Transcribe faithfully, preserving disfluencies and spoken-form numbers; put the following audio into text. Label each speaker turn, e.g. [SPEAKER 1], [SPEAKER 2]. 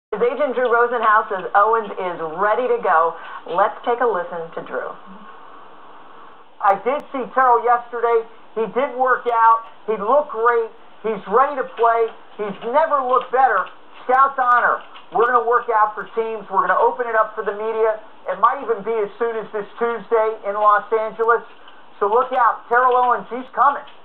[SPEAKER 1] His agent Drew Rosenhaus says Owens is ready to go. Let's take a listen to Drew.
[SPEAKER 2] I did see Terrell yesterday. He did work out. He looked great. He's ready to play. He's never looked better. Scout's honor. We're going to work out for teams. We're going to open it up for the media. It might even be as soon as this Tuesday in Los Angeles. So look out. Terrell Owens, he's coming.